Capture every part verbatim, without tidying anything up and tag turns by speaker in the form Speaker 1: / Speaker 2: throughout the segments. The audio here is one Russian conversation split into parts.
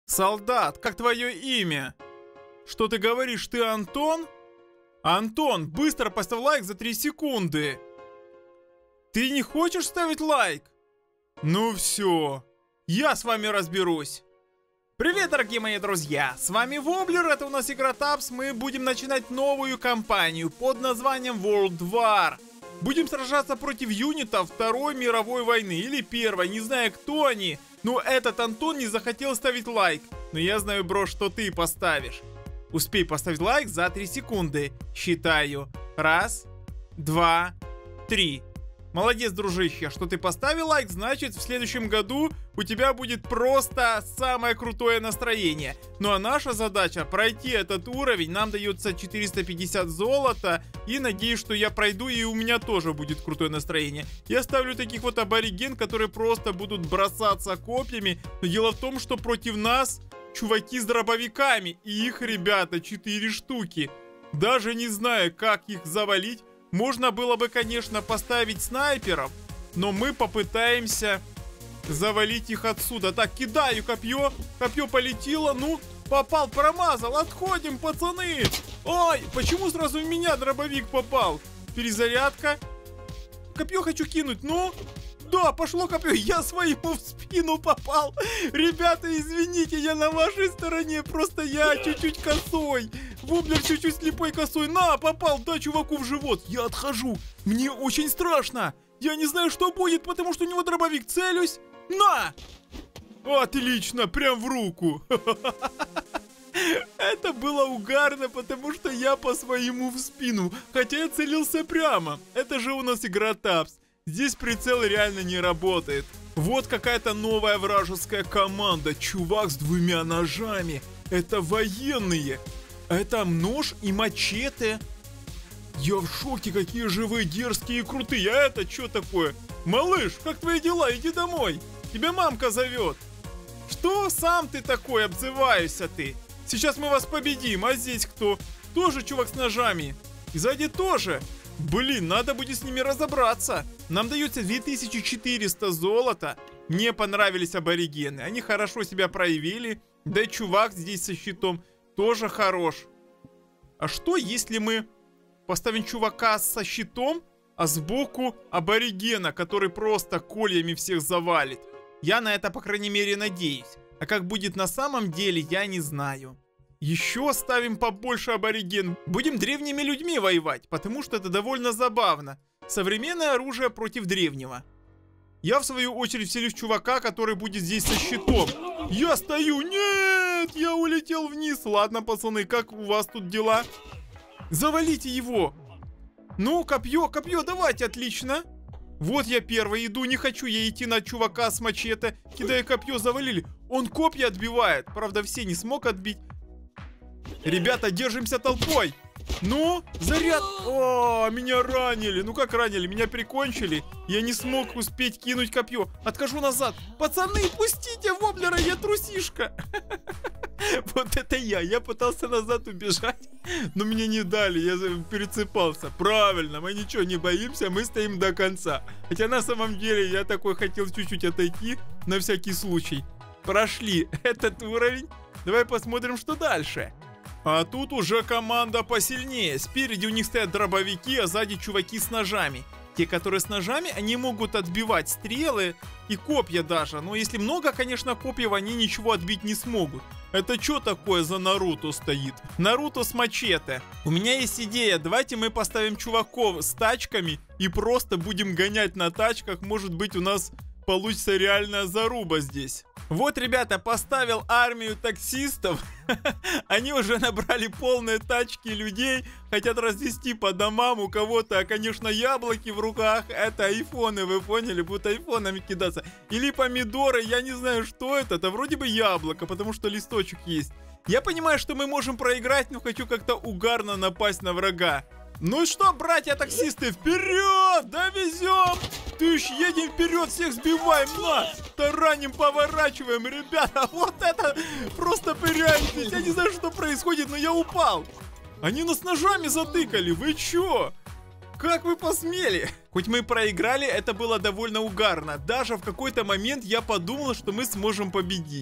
Speaker 1: Солдат, как твое имя? Что ты говоришь, ты Антон? Антон, быстро поставь лайк за три секунды. Ты не хочешь ставить лайк? Ну все, я с вами разберусь. Привет, дорогие мои друзья, с вами Воблер, это у нас игра Тапс. Мы будем начинать новую кампанию под названием World War. Будем сражаться против юнитов Второй мировой войны или Первой, не знаю, кто они. Но этот Антон не захотел ставить лайк. Но я знаю, бро, что ты поставишь. Успей поставить лайк за три секунды. Считаю. Раз, два, три. Молодец, дружище, что ты поставил лайк, значит в следующем году у тебя будет просто самое крутое настроение. Ну а наша задача пройти этот уровень, нам дается четыреста пятьдесят золота. И надеюсь, что я пройду и у меня тоже будет крутое настроение. Я ставлю таких вот абориген, которые просто будут бросаться копьями. Но дело в том, что против нас чуваки с дробовиками, и их, ребята, четыре штуки. Даже не знаю, как их завалить. Можно было бы, конечно, поставить снайперов, но мы попытаемся завалить их отсюда. Так, кидаю копье. Копье полетело. Ну, попал, промазал. Отходим, пацаны. Ой, почему сразу в меня дробовик попал? Перезарядка. Копье хочу кинуть, ну... Да, пошло копье, я своему в спину попал. Ребята, извините, я на вашей стороне. Просто я чуть-чуть косой. Воблер чуть-чуть слепой косой. На, попал, да, чуваку в живот. Я отхожу, мне очень страшно. Я не знаю, что будет, потому что у него дробовик. Целюсь. На! Отлично, прям в руку. Это было угарно, потому что я по своему в спину. Хотя я целился прямо. Это же у нас игра Тапс. Здесь прицел реально не работает. Вот какая-то новая вражеская команда. Чувак с двумя ножами. Это военные. Это нож и мачете. Я в шоке, какие же вы дерзкие и крутые. А это что такое? Малыш, как твои дела? Иди домой. Тебя мамка зовет. Что сам ты такой, обзываешься ты? Сейчас мы вас победим. А здесь кто? Тоже чувак с ножами. И сзади тоже. Блин, надо будет с ними разобраться. Нам дается две тысячи четыреста золота. Мне понравились аборигены. Они хорошо себя проявили. Да и чувак здесь со щитом тоже хорош. А что, если мы поставим чувака со щитом, а сбоку аборигена, который просто кольями всех завалит? Я на это, по крайней мере, надеюсь. А как будет на самом деле, я не знаю. Еще ставим побольше абориген. Будем древними людьми воевать, потому что это довольно забавно. Современное оружие против древнего. Я в свою очередь вселюсь чувака, который будет здесь со щитом. Я стою. Нет, я улетел вниз. Ладно, пацаны, как у вас тут дела? Завалите его. Ну, копье, копье, давайте, отлично. Вот я первый иду, не хочу я идти на чувака с мачете. Кидаю копье, завалили. Он копья отбивает. Правда, все не смог отбить. Ребята, держимся толпой. Ну, заряд. О, меня ранили. Ну как ранили? Меня прикончили. Я не смог успеть кинуть копье. Отхожу назад. Пацаны, пустите Воблера, я трусишка. Вот это я. Я пытался назад убежать, но мне не дали. Я перецепался. Правильно, мы ничего не боимся. Мы стоим до конца. Хотя на самом деле я такой хотел чуть-чуть отойти. На всякий случай. Прошли этот уровень. Давай посмотрим, что дальше. А тут уже команда посильнее. Спереди у них стоят дробовики, а сзади чуваки с ножами. Те, которые с ножами, они могут отбивать стрелы и копья даже. Но если много, конечно, копьев, они ничего отбить не смогут. Это что такое за Наруто стоит? Наруто с мачете. У меня есть идея. Давайте мы поставим чуваков с тачками и просто будем гонять на тачках. Может быть, у нас получится реальная заруба здесь. Вот, ребята, поставил армию таксистов. Они уже набрали полные тачки людей. Хотят развести по домам. У кого-то, конечно, яблоки в руках. Это айфоны, вы поняли? Будут айфонами кидаться. Или помидоры, я не знаю, что это. Это вроде бы яблоко, потому что листочек есть. Я понимаю, что мы можем проиграть, но хочу как-то угарно напасть на врага. Ну что, братья-таксисты, вперед! Довезем! Тыщ, едем вперед, всех сбиваем, на! Тараним, поворачиваем, ребята, вот это просто реальность. Я не знаю, что происходит, но я упал. Они нас ножами затыкали, вы чё? Как вы посмели? Хоть мы проиграли, это было довольно угарно. Даже в какой-то момент я подумал, что мы сможем победить.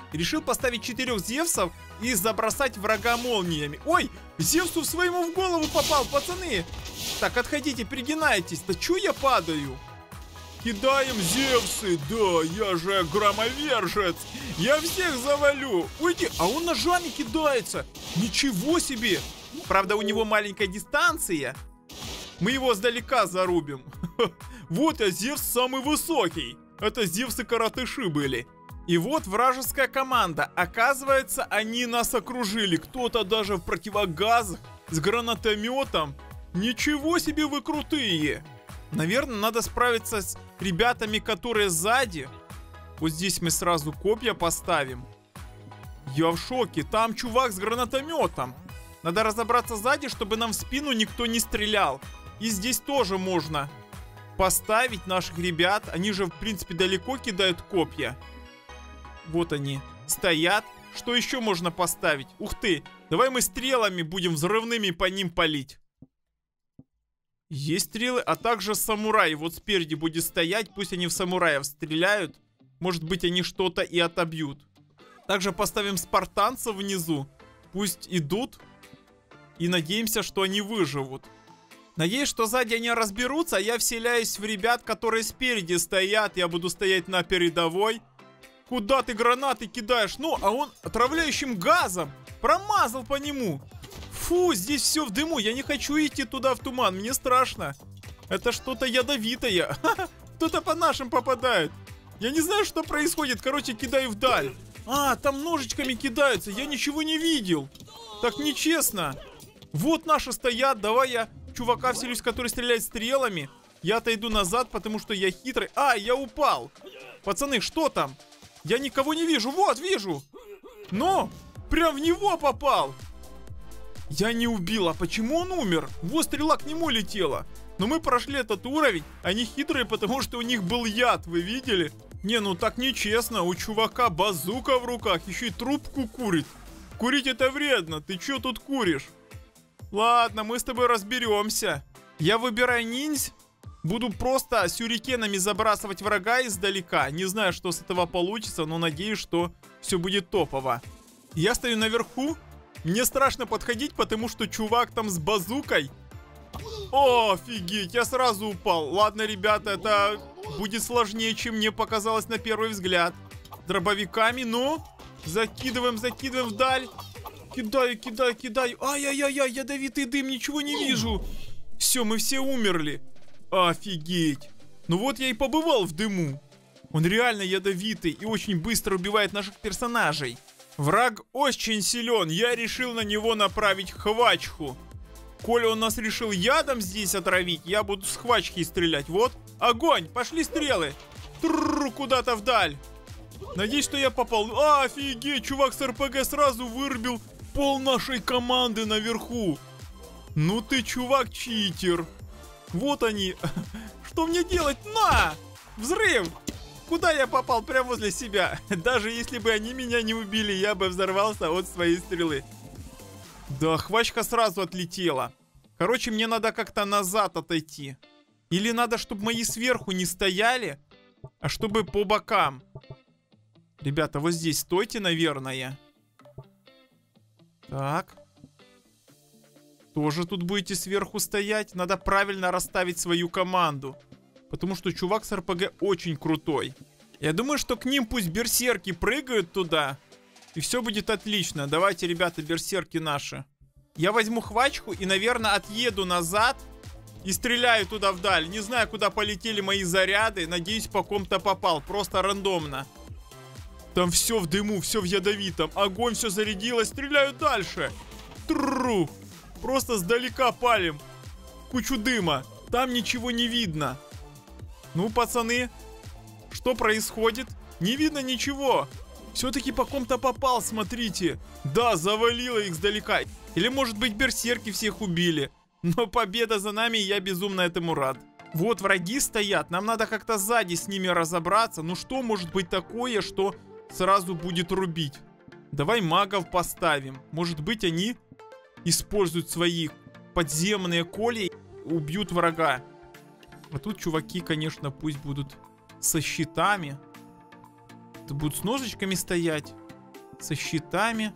Speaker 1: Решил поставить четырех Зевсов и забросать врага молниями. Ой, Зевсу своему в голову попал, пацаны. Так, отходите, пригинайтесь. Да чё я падаю? Кидаем Зевсы. Да, я же громовержец. Я всех завалю. Уйди. А он ножами кидается. Ничего себе. Правда, у него маленькая дистанция. Мы его сдалека зарубим. Вот я, Зевс самый высокий. Это Зевсы-коротыши были. И вот вражеская команда. Оказывается, они нас окружили. Кто-то даже в противогазах с гранатометом. Ничего себе вы крутые. Наверное, надо справиться с ребятами, которые сзади. Вот здесь мы сразу копья поставим. Я в шоке. Там чувак с гранатометом. Надо разобраться сзади, чтобы нам в спину никто не стрелял. И здесь тоже можно поставить наших ребят. Они же, в принципе, далеко кидают копья. Вот они стоят. Что еще можно поставить? Ух ты. Давай мы стрелами будем взрывными по ним палить. Есть стрелы, а также самурай. Вот спереди будет стоять. Пусть они в самураев стреляют. Может быть, они что-то и отобьют. Также поставим спартанцев внизу. Пусть идут. И надеемся, что они выживут. Надеюсь, что сзади они разберутся. А я вселяюсь в ребят, которые спереди стоят. Я буду стоять на передовой. Куда ты гранаты кидаешь? Ну, а он отравляющим газом. Промазал по нему. Фу, здесь все в дыму. Я не хочу идти туда в туман. Мне страшно. Это что-то ядовитое. Кто-то по нашим попадает. Я не знаю, что происходит. Короче, кидаю вдаль. А, там ножичками кидаются. Я ничего не видел. Так нечестно. Вот наши стоят. Давай я чувака вселюсь, который стреляет стрелами. Я отойду назад, потому что я хитрый. А, я упал. Пацаны, что там? Я никого не вижу. Вот, вижу. Но прям в него попал. Я не убил. А почему он умер? Вот стрела к нему летела. Но мы прошли этот уровень. Они хитрые, потому что у них был яд. Вы видели? Не, ну так нечестно. У чувака базука в руках. Еще и трубку курит. Курить это вредно. Ты что тут куришь? Ладно, мы с тобой разберемся. Я выбираю ниндзь. Буду просто сюрикенами забрасывать врага издалека. Не знаю, что с этого получится, но надеюсь, что все будет топово. Я стою наверху. Мне страшно подходить, потому что чувак там с базукой. О, офигеть, я сразу упал. Ладно, ребята, это будет сложнее, чем мне показалось на первый взгляд. Дробовиками, ну. Закидываем, закидываем вдаль. Кидаю, кидаю, кидаю. Ай-яй-яй-яй, ядовитый дым, ничего не вижу. Все, мы все умерли. Офигеть. Ну вот я и побывал в дыму. Он реально ядовитый и очень быстро убивает наших персонажей. Враг очень силен. Я решил на него направить хвачку. Коли он нас решил ядом здесь отравить, я буду с хвачки стрелять. Вот, огонь, пошли стрелы. Трррр, куда-то вдаль. Надеюсь, что я попал. А, офигеть, чувак с эр пэ гэ сразу вырубил пол нашей команды наверху. Ну ты, чувак, читер. Вот они. Что мне делать? На! Взрыв! Куда я попал? Прямо возле себя. Даже если бы они меня не убили, я бы взорвался от своей стрелы. Да, хвачка сразу отлетела. Короче, мне надо как-то назад отойти. Или надо, чтобы мои сверху не стояли, а чтобы по бокам. Ребята, вот здесь стойте, наверное. Так. Тоже тут будете сверху стоять. Надо правильно расставить свою команду. Потому что чувак с эр пэ гэ очень крутой. Я думаю, что к ним пусть берсерки прыгают туда. И все будет отлично. Давайте, ребята, берсерки наши. Я возьму хвачку и, наверное, отъеду назад. И стреляю туда вдаль. Не знаю, куда полетели мои заряды. Надеюсь, по ком-то попал. Просто рандомно. Там все в дыму, все в ядовитом. Огонь, все зарядилось. Стреляю дальше. Трррру. Просто сдалека палим. Кучу дыма. Там ничего не видно. Ну, пацаны, что происходит? Не видно ничего. Все-таки по ком-то попал, смотрите. Да, завалило их сдалека. Или, может быть, берсерки всех убили. Но победа за нами, и я безумно этому рад. Вот враги стоят. Нам надо как-то сзади с ними разобраться. Ну, что может быть такое, что сразу будет рубить? Давай магов поставим. Может быть, они используют свои подземные колья и убьют врага. А тут чуваки, конечно, пусть будут со щитами. Будут с ножичками стоять. Со щитами.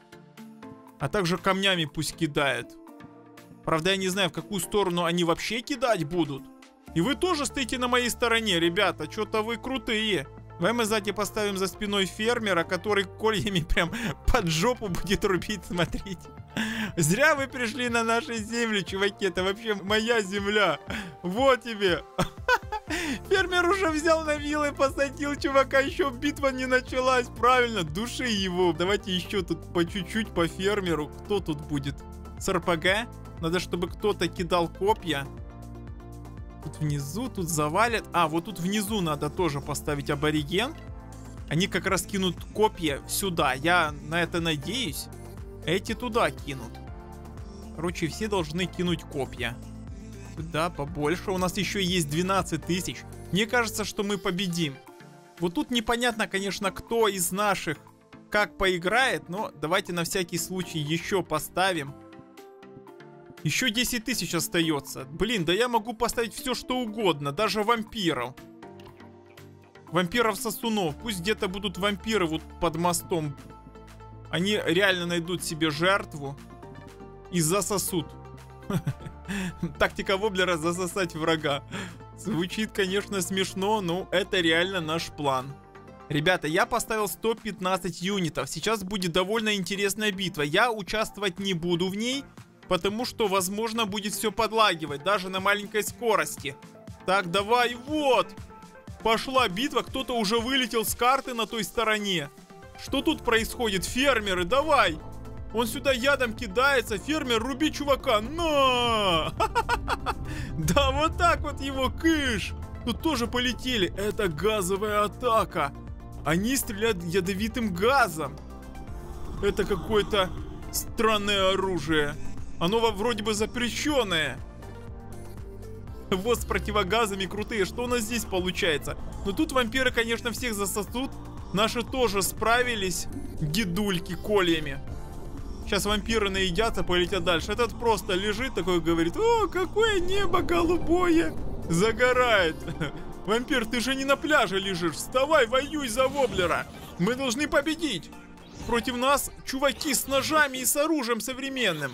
Speaker 1: А также камнями пусть кидают. Правда, я не знаю, в какую сторону они вообще кидать будут. И вы тоже стоите на моей стороне, ребята. Что-то вы крутые. Давай мы сзади поставим за спиной фермера, который кольями прям под жопу будет рубить, смотрите. Зря вы пришли на наши земли, чуваки. Это вообще моя земля. Вот тебе. Фермер уже взял на вилы, посадил чувака. Еще битва не началась. Правильно, души его. Давайте еще тут по чуть-чуть по фермеру. Кто тут будет? С РПГ? Надо, чтобы кто-то кидал копья. Тут внизу, тут завалят. А, вот тут внизу надо тоже поставить абориген. Они как раз кинут копья сюда. Я на это надеюсь. Эти туда кинут. Короче, все должны кинуть копья. Сюда побольше. У нас еще есть двенадцать тысяч. Мне кажется, что мы победим. Вот тут непонятно, конечно, кто из наших как поиграет. Но давайте на всякий случай еще поставим. Еще десять тысяч остается. Блин, да я могу поставить все, что угодно. Даже вампиров. Вампиров-сосунов. Пусть где-то будут вампиры вот под мостом. Они реально найдут себе жертву. И засосут. Тактика воблера — засосать врага. Звучит, конечно, смешно, но это реально наш план. Ребята, я поставил сто пятнадцать юнитов. Сейчас будет довольно интересная битва. Я участвовать не буду в ней, потому что, возможно, будет все подлагивать, даже на маленькой скорости. Так, давай, вот. Пошла битва, кто-то уже вылетел с карты на той стороне. Что тут происходит? Фермеры, давай. Он сюда ядом кидается. Фермер, руби чувака. На! Да, вот так вот его, кыш. Тут тоже полетели. Это газовая атака. Они стреляют ядовитым газом. Это какое-то странное оружие. Оно вроде бы запрещенное. Вот с противогазами крутые. Что у нас здесь получается? Но тут вампиры, конечно, всех засосут. Наши тоже справились. Дедульки кольями. Сейчас вампиры наедятся, полетят дальше. Этот просто лежит такой, говорит: о, какое небо голубое. Загорает. Вампир, ты же не на пляже лежишь. Вставай, воюй за воблера. Мы должны победить. Против нас чуваки с ножами и с оружием современным.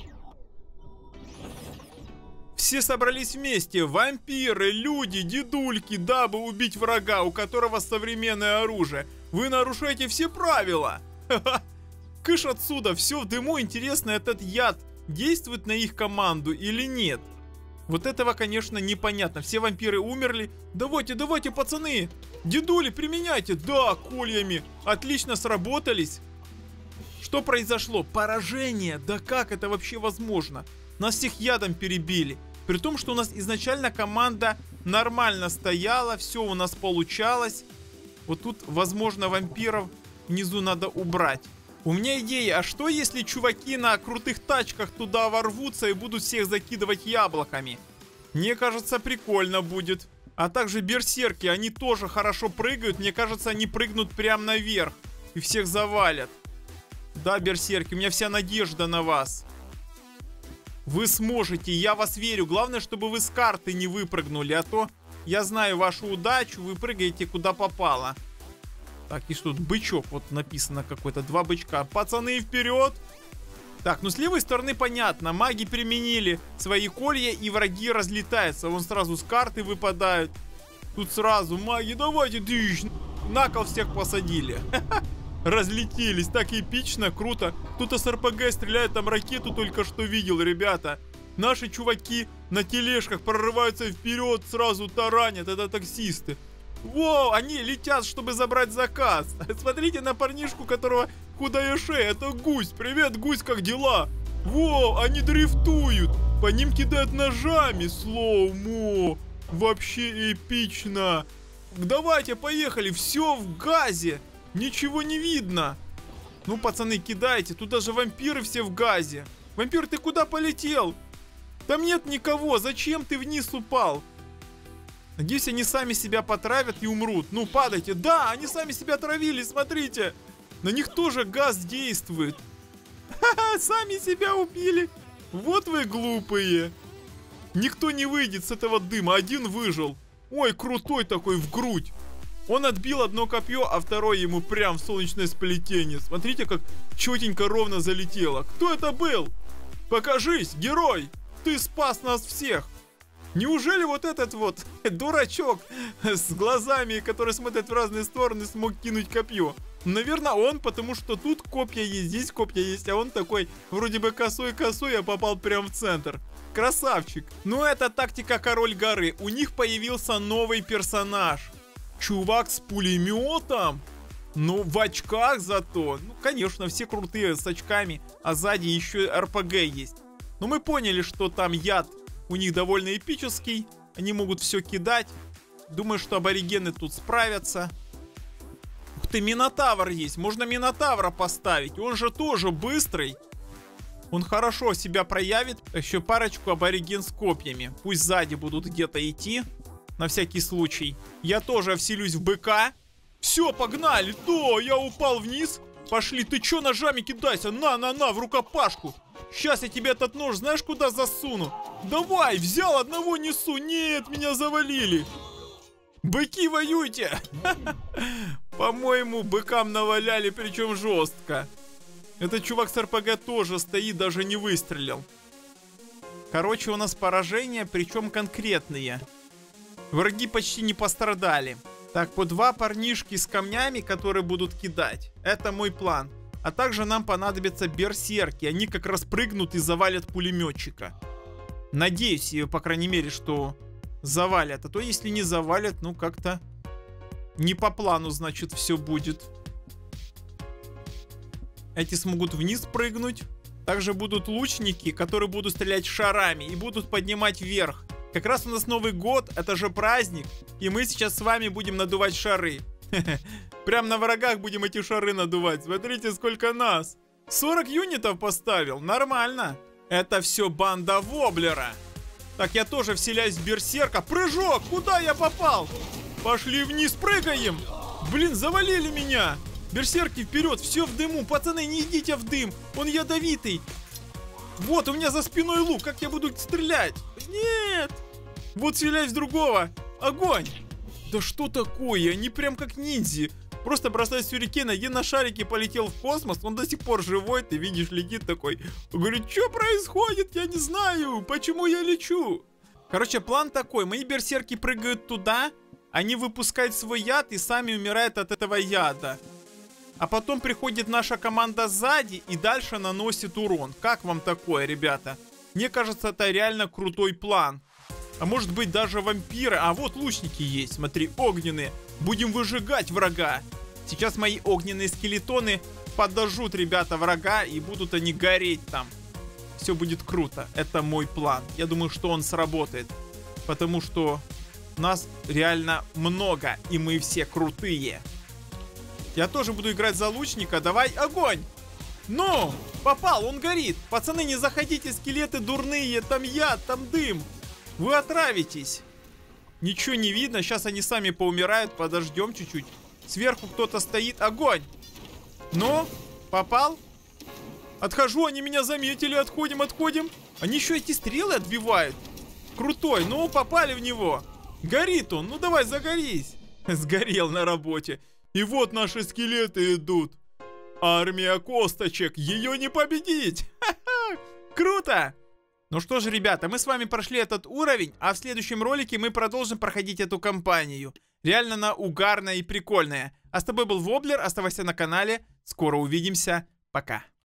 Speaker 1: Все собрались вместе. Вампиры, люди, дедульки, дабы убить врага, у которого современное оружие. Вы нарушаете все правила. Ха-ха. Кыш отсюда, все в дыму. Интересно, этот яд действует на их команду или нет? Вот этого, конечно, непонятно. Все вампиры умерли. Давайте, давайте, пацаны. Дедули, применяйте. Да, кольями. Отлично сработались. Что произошло? Поражение. Да как это вообще возможно? Нас всех ядом перебили. При том, что у нас изначально команда нормально стояла. Все у нас получалось. Вот тут, возможно, вампиров внизу надо убрать. У меня идея, а что если чуваки на крутых тачках туда ворвутся и будут всех закидывать яблоками? Мне кажется, прикольно будет. А также берсерки, они тоже хорошо прыгают. Мне кажется, они прыгнут прямо наверх и всех завалят. Да, берсерки, у меня вся надежда на вас. Вы сможете, я вас верю. Главное, чтобы вы с карты не выпрыгнули, а то я знаю вашу удачу, вы прыгаете куда попало. Так, и что тут? Бычок, вот написано какой-то, два бычка. Пацаны, вперед! Так, ну с левой стороны понятно. Маги применили свои колья, и враги разлетаются. Вон сразу с карты выпадают. Тут сразу маги, давайте, дыщ, на кол всех посадили. Разлетелись, так эпично, круто. Кто-то с РПГ стреляет, там ракету только что видел, ребята. Наши чуваки на тележках прорываются вперед, сразу таранят, это таксисты. Воу, они летят, чтобы забрать заказ. Смотрите на парнишку, которого худая шея. Это гусь. Привет, гусь, как дела? Воу, они дрифтуют. По ним кидают ножами. Слоумо. Вообще эпично. Давайте, поехали. Все в газе. Ничего не видно. Ну, пацаны, кидайте. Тут даже вампиры все в газе. Вампир, ты куда полетел? Там нет никого. Зачем ты вниз упал? Надеюсь, они сами себя потравят и умрут. Ну, падайте. Да, они сами себя отравили, смотрите. На них тоже газ действует. Ха-ха, сами себя убили. Вот вы глупые. Никто не выйдет с этого дыма. Один выжил. Ой, крутой такой в грудь. Он отбил одно копье, а второе ему прям в солнечное сплетение. Смотрите, как четенько ровно залетело. Кто это был? Покажись, герой! Ты спас нас всех! Неужели вот этот вот дурачок с глазами, который смотрит в разные стороны, смог кинуть копье? Наверное, он, потому что тут копья есть, здесь копья есть, а он такой вроде бы косой-косой, а попал прям в центр. Красавчик. Ну, это тактика Король Горы. У них появился новый персонаж. Чувак с пулеметом. Ну, в очках зато. Ну, конечно, все крутые с очками, а сзади еще эр пэ гэ есть. Но мы поняли, что там яд у них довольно эпический. Они могут все кидать. Думаю, что аборигены тут справятся. Ух ты, Минотавр есть. Можно Минотавра поставить. Он же тоже быстрый. Он хорошо себя проявит. Еще парочку абориген с копьями. Пусть сзади будут где-то идти. На всякий случай. Я тоже вселюсь в быка. Все, погнали. То, я упал вниз. Пошли. Ты че ножами кидайся? На-на-на, в рукопашку. Сейчас я тебе этот нож знаешь куда засуну? Давай, взял, одного несу. Нет, меня завалили. Быки, воюйте. По-моему, быкам наваляли, причем жестко. Этот чувак с эр пэ гэ тоже стоит, даже не выстрелил. Короче, у нас поражения, причем конкретные. Враги почти не пострадали. Так, по два парнишки с камнями, которые будут кидать. Это мой план. А также нам понадобятся берсерки. Они как раз прыгнут и завалят пулеметчика. Надеюсь, по крайней мере, что завалят. А то если не завалят, ну как-то не по плану, значит, все будет. Эти смогут вниз прыгнуть. Также будут лучники, которые будут стрелять шарами и будут поднимать вверх. Как раз у нас Новый год, это же праздник. И мы сейчас с вами будем надувать шары. Прям на врагах будем эти шары надувать. Смотрите, сколько нас. сорок юнитов поставил, нормально. Это все банда Воблера. Так, я тоже вселяюсь в берсерка. Прыжок, куда я попал? Пошли вниз, прыгаем. Блин, завалили меня. Берсерки вперед, все в дыму. Пацаны, не идите в дым, он ядовитый. Вот, у меня за спиной лук, как я буду стрелять? Нет. Вот вселяюсь в другого. Огонь. Да что такое, они прям как ниндзя. Просто бросает сюрикена, один на шарике полетел в космос, он до сих пор живой, ты видишь, летит такой. Говорит, что происходит, я не знаю, почему я лечу. Короче, план такой, мои берсерки прыгают туда, они выпускают свой яд и сами умирают от этого яда. А потом приходит наша команда сзади и дальше наносит урон. Как вам такое, ребята? Мне кажется, это реально крутой план. А может быть даже вампиры. А вот лучники есть, смотри, огненные. Будем выжигать врага. Сейчас мои огненные скелетоны подожжут, ребята, врага. И будут они гореть там. Все будет круто. Это мой план. Я думаю, что он сработает. Потому что нас реально много. И мы все крутые. Я тоже буду играть за лучника. Давай, огонь! Ну, попал, он горит. Пацаны, не заходите, скелеты дурные. Там яд, там дым. Вы отравитесь. Ничего не видно. Сейчас они сами поумирают. Подождем чуть-чуть. Сверху кто-то стоит. Огонь. Ну, попал? Отхожу, они меня заметили. Отходим, отходим. Они еще эти стрелы отбивают. Крутой. Ну, попали в него. Горит он. Ну, давай, загорись. Сгорел на работе. И вот наши скелеты идут. Армия косточек. Ее не победить. Ха-ха. Круто. Ну что же, ребята, мы с вами прошли этот уровень, а в следующем ролике мы продолжим проходить эту кампанию. Реально она угарная и прикольная. А с тобой был Воблер, оставайся на канале. Скоро увидимся. Пока.